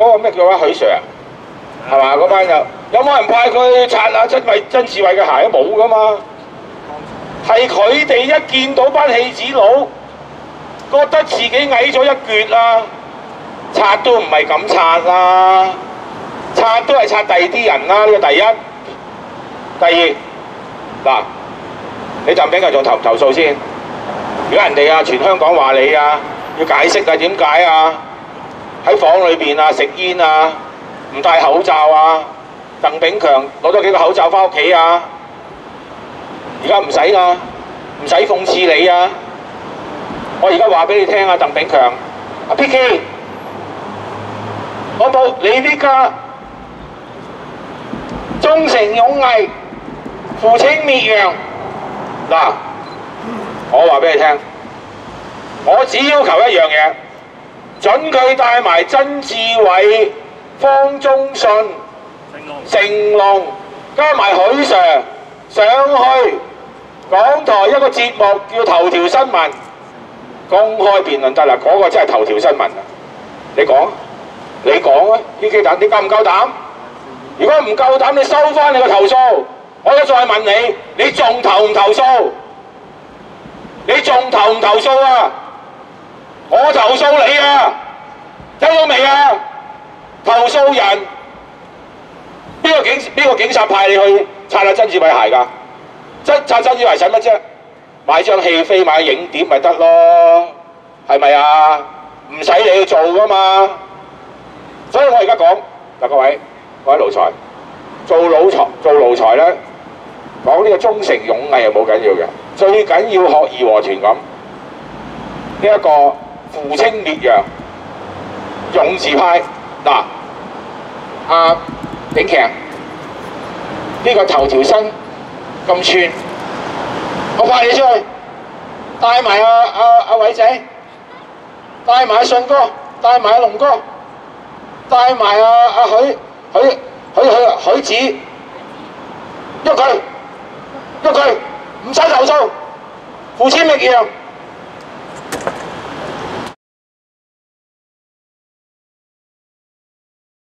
嗰個咩叫啊許 Sir 啊，係嘛？嗰班有冇人派佢擦下曾志偉嘅鞋？都冇噶嘛。係佢哋一見到班戲子佬，覺得自己矮咗一橛啦，擦都唔係咁擦啦，擦都係擦第二啲人啦。呢個第一。第二嗱，你鄧炳強仲投唔投訴先？如果人哋啊全香港話你啊，要解釋啊，點解啊？喺房裏邊啊食煙啊，唔戴口罩啊，鄧炳強攞咗幾個口罩翻屋企啊？而家唔使啊，唔使諷刺你啊！我而家話俾你聽啊，鄧炳強，阿 PK， 我報你呢家忠誠勇毅，扶清滅洋。嗱，我話俾你聽，我只要求一樣嘢，準佢帶埋曾志偉、方中信、成龍，加埋許 Sir 上去港台一個節目叫頭條新聞，公開辯論得啦，嗰個真係頭條新聞啊！你講，你講啊！呢幾蛋你夠唔夠膽？如果唔夠膽，你收翻你個投訴。我而家再問你，你仲投唔投訴？你仲投唔投訴啊？我投訴你啊！聽到未啊？投訴人邊個警察派你去擦下曾志偉鞋㗎？擦曾志偉使乜啫？買張戲飛買影碟咪得咯，係咪啊？唔使你去做㗎嘛。所以我而家講嗱，各位奴才，做奴才咧，講呢個忠誠勇毅係冇緊要嘅，最緊要學義和團咁呢一個扶清滅洋勇字派嗱，阿炳強呢個頭條新咁串，我派你出去帶埋阿偉仔，帶埋阿信哥，帶埋阿龍哥，帶埋阿許子，喐佢，唔使投訴，扶清滅洋。